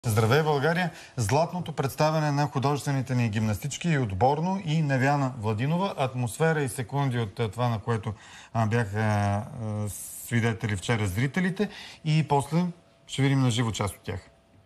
Здравей, България! Златното представяне на художествените ни гимнастички и отборно и Невяна Владинова. Атмосфера и секунди от това, на което бяха свидетели вчера зрителите. И после ще видим на живо част от тях.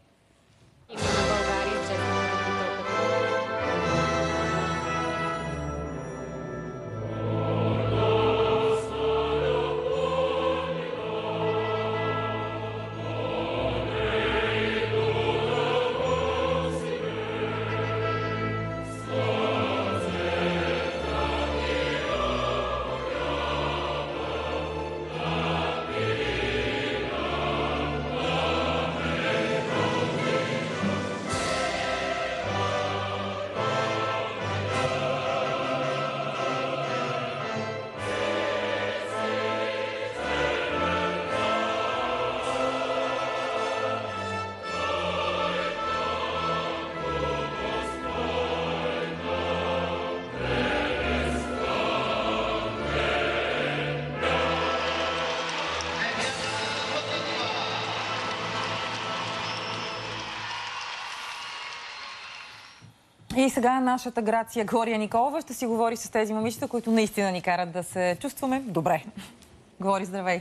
И сега нашата Грация Глория Николова ще си говори с тези момичета, които наистина ни карат да се чувстваме добре. Глори, здравей!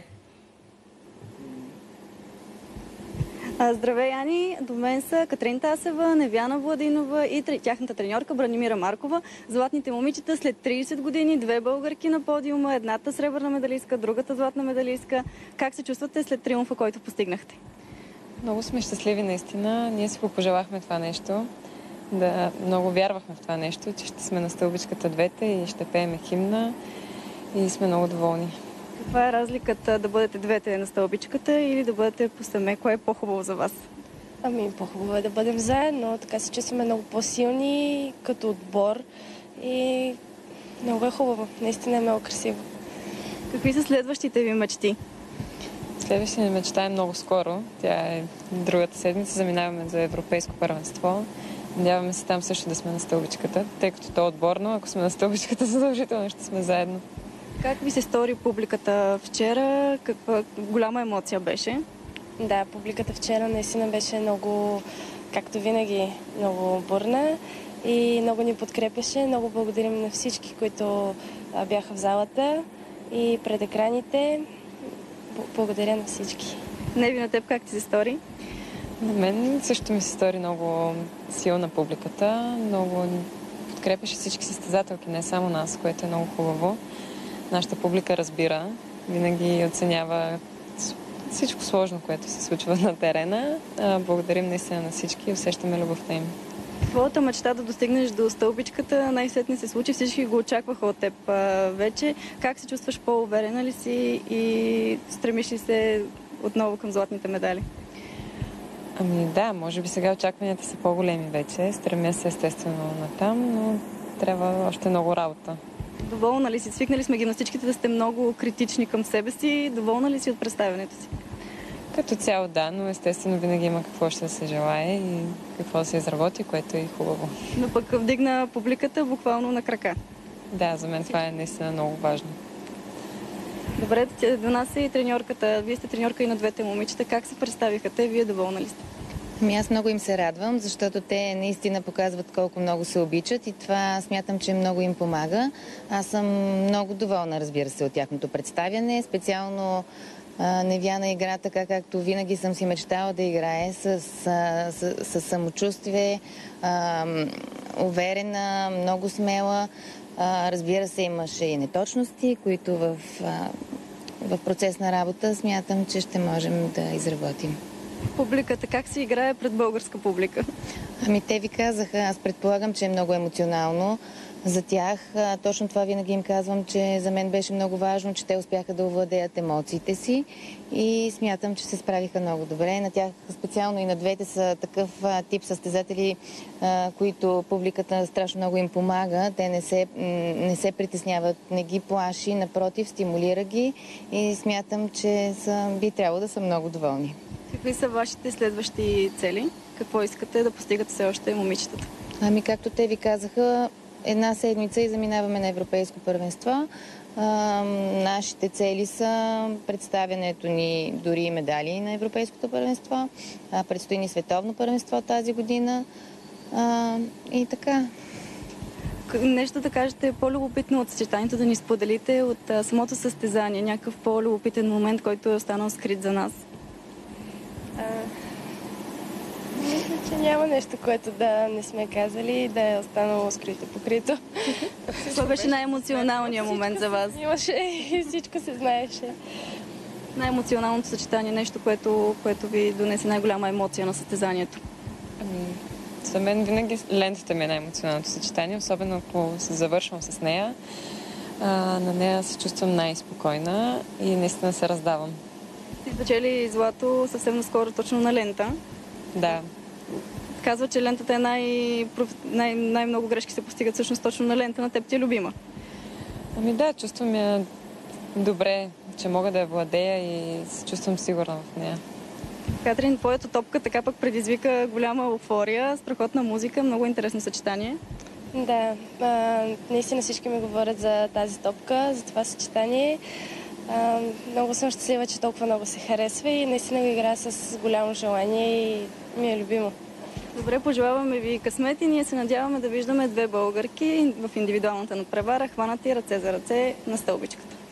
Здравей, Ани! До мен са Катрин Тасева, Невяна Владинова и тяхната треньорка Бранимира Маркова. Златните момичета след 30 години, две българки на подиума, едната сребърна медалистка, другата златна медалистка. Как се чувствате след триумфа, който постигнахте? Много сме щастливи наистина. Ние си пожелахме това нещо. Много вярвахме в това нещо, че ще сме на стълбичката двете и ще пееме химна и сме много доволни. Каква е разликата да бъдете двете на стълбичката или да бъдете посаме? Кое е по-хубаво за вас? По-хубаво е да бъдем заедно, така се чувстваме много по-силни като отбор и много е хубаво. Наистина е много красиво. Какви са следващите ви мечти? Следващата ни мечта е много скоро. Тя е другата седмица. Заминаваме за европейско първенство. Надяваме се там също да сме на стълбичката, тъй като то е отборно. Ако сме на стълбичката, задължително ще сме заедно. Как ви се стори публиката вчера? Каква голяма емоция беше? Да, публиката вчера наистина беше много, както винаги, много бурна и много ни подкрепяше. Много благодарим на всички, които бяха в залата и пред екраните. Благодаря на всички. Неви, на теб как ти се стори? На мен също ми се стори много силна публиката. Много подкрепяше всички състезателки, не само нас, което е много хубаво. Нашата публика разбира, винаги оценява всичко сложно, което се случва на терена. Благодарим наистина на всички и усещаме любовта им. Твоята мечта да достигнеш до стълбичката най-сетне се случи. Всички го очакваха от теб вече. Как се чувстваш? По-уверена ли си и стремиш ли се отново към златните медали? Да, може би сега очакванията са по-големи вече. Стремя се естествено натам, но трябва още много работа. Доволна ли си? Свикнали сме гимнастичките да сте много критични към себе си. Доволна ли си от представянето си? Като цяло да, но естествено винаги има какво ще се желае и какво да се изработи, което е хубаво. Но пък вдигна публиката буквално на крака. Да, за мен това е наистина много важно. Добре, до нас е и треньорката. Вие сте треньорка и на двете момичета. Как се представиха те? Вие доволна ли сте? Аз много им се радвам, защото те наистина показват колко много се обичат и това смятам, че много им помага. Аз съм много доволна, разбира се, от тяхното представяне. Специално Невяна игра така, както винаги съм си мечтала да играе, с самочувствие, уверена, много смела. Разбира се, имаше и неточности, които в процес на работа смятам, че ще можем да изработим. Публиката как се играе пред българска публика? Те ви казаха, аз предполагам, че е много емоционално за тях. Точно това винаги им казвам, че за мен беше много важно, че те успяха да овладеят емоциите си и смятам, че се справиха много добре. На тях специално и на двете са такъв тип състезатели, които публиката страшно много им помага. Те не се притесняват, не ги плаши, напротив, стимулира ги и смятам, че би трябвало да са много доволни. Какви са вашите следващи цели? Какво искате да постигат все още момичетата? Както те ви казаха, една седмица и заминаваме на европейско първенство. Нашите цели са представянето ни дори и медали на Европейското първенство. Предстои ни световно първенство тази година. И така. Нещо да кажете по-любопитно от съчетанието, да ни споделите от самото състезание, някакъв по-любопитен момент, който е останал скрит за нас. Мисля, че няма нещо, което да не сме казали и да е останало скрито покрито. Това беше най-емоционалният момент за вас. Имаше и всичко се знаеше. Най-емоционалното съчетание, нещо, което ви донесе най-голяма емоция на състезанието. За мен винаги лентата ми е най-емоционалното съчетание, особено ако се завършвам с нея. На нея се чувствам най-спокойна и наистина се раздавам. Ти спечели злато съвсем наскоро, точно на лента. Да. Казва, че лентата е най-много грешки се постигат всъщност точно на лента. На теб ти е любима. Да, чувствам я добре, че мога да я владея и се чувствам сигурна в нея. Катрин, твоята топка така пък предизвика голяма еуфория, страхотна музика, много интересно съчетание. Да, наистина всички ми говорят за тази топка, за това съчетание. Много съм щастлива, че толкова много се харесва и наистина го играя с голямо желание и ми е любимо. Добре, пожелаваме ви късмет и ние се надяваме да виждаме две българки в индивидуалната надпревара, хванати ръце за ръце на стълбичката.